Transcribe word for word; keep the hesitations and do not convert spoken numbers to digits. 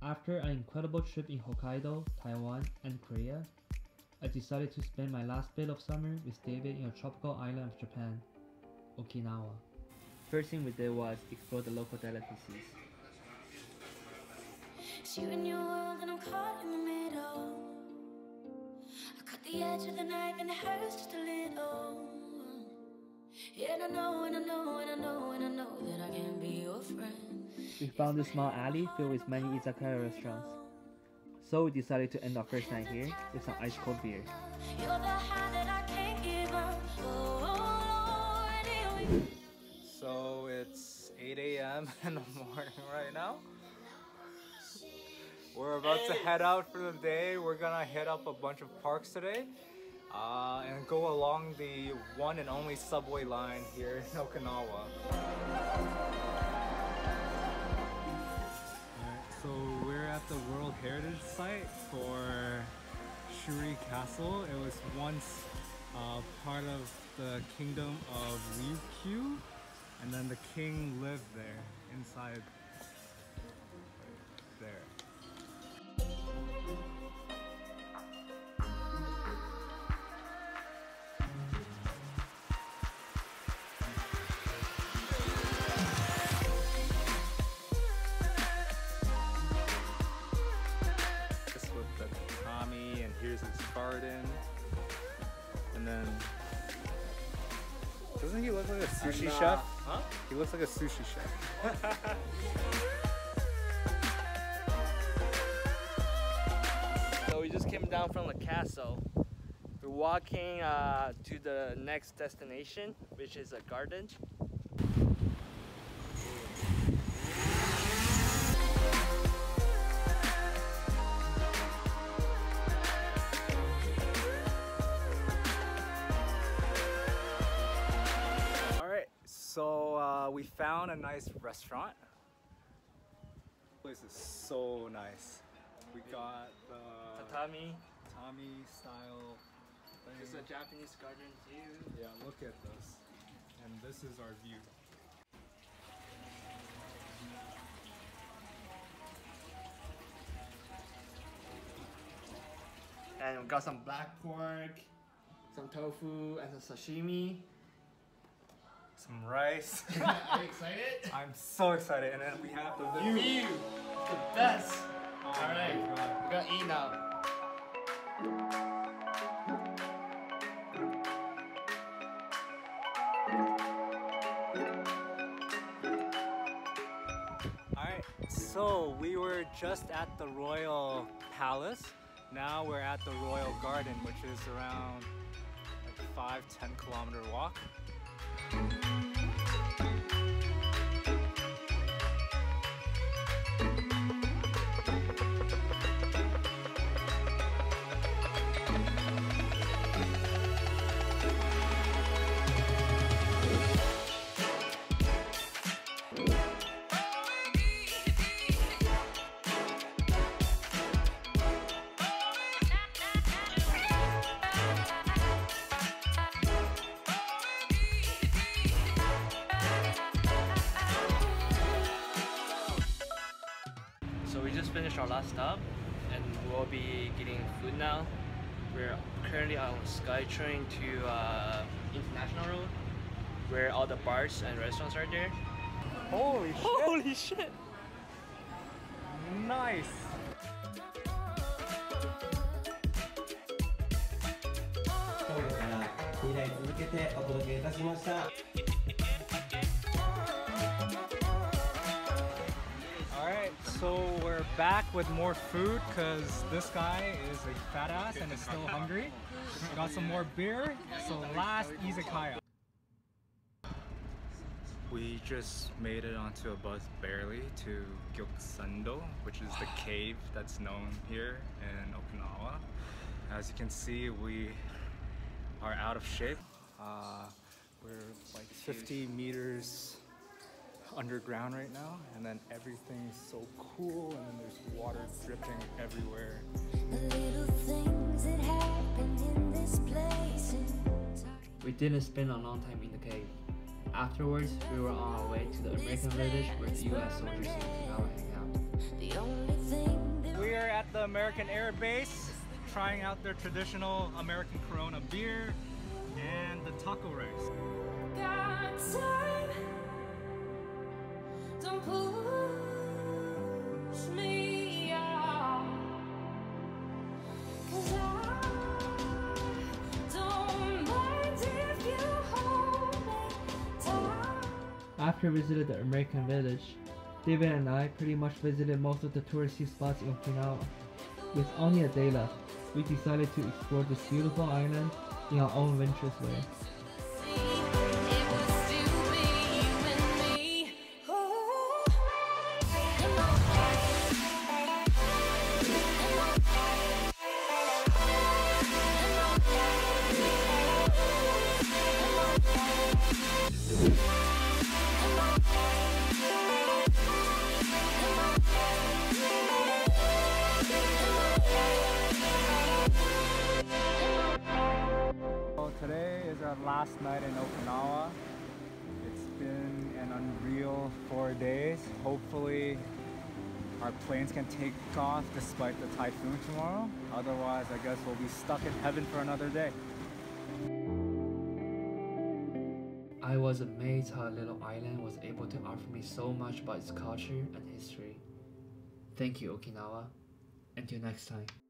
After an incredible trip in Hokkaido, Taiwan, and Korea, I decided to spend my last bit of summer with David in a tropical island of Japan, Okinawa. First thing we did was explore the local delicacies. It's you and your world and I'm caught in the middle. I cut the edge of the knife and it hurts just a little. Yeah, and I know, and I know, and I know, and I know that I can be your friend. We found this small alley filled with many izakaya restaurants. So we decided to end our first night here with some ice cold beer. You're the high that I can't give up. Oh, Lord, so it's eight A M in the morning right now. We're about to head out for the day. We're gonna hit up a bunch of parks today uh, and go along the one and only subway line here in Okinawa. Alright, so we're at the World Heritage Site for Shuri Castle. It was once uh, part of the kingdom of Ryukyu, and then the king lived there, inside right there. And here's his garden, and then doesn't he look like a sushi and, uh, chef? Huh? He looks like a sushi chef. So we just came down from the castle. We're walking uh, to the next destination, which is a garden. So uh, we found a nice restaurant. This place is so nice. We got the tatami, tatami style thing. This is a Japanese garden too. Yeah, look at this. And this is our view. And we got some black pork, some tofu, and some sashimi. Some rice. Are you excited? I'm so excited. And then we have the view. view. The best. Oh, all right, we're gonna eat now. All right, so we were just at the Royal Palace. Now we're at the Royal Garden, which is around like five, ten kilometer walk. So we just finished our last stop and we'll be getting food now. We're currently on SkyTrain to uh, International Road, where all the bars and restaurants are there. Holy shit! Holy shit! Nice! Alright, so we're back with more food because this guy is a fat ass and is still hungry. Got some more beer, so last izakaya. We just made it onto a bus barely to Gyokusando, which is the cave that's known here in Okinawa. As you can see, we are out of shape. Uh, we're like fifty meters underground right now, and then everything's so cool, and then there's water dripping everywhere. The little things that happen in this place. We didn't spend a long time in the cave. Afterwards, we were on our way to the American village where the U S soldiers in Okinawa hang out. The only thing the American Air Base, trying out their traditional American Corona beer and the taco rice. Got time. Don't push me out, 'cause I don't mind if you hold me tight. After we visited the American Village, David and I pretty much visited most of the touristy spots in Okinawa. With only a day left, we decided to explore this beautiful island in our own adventurous way. Today is our last night in Okinawa. It's been an unreal four days. Hopefully our planes can take off despite the typhoon tomorrow. Otherwise, I guess we'll be stuck in heaven for another day. I was amazed how a little island was able to offer me so much about its culture and history. Thank you, Okinawa. Until next time.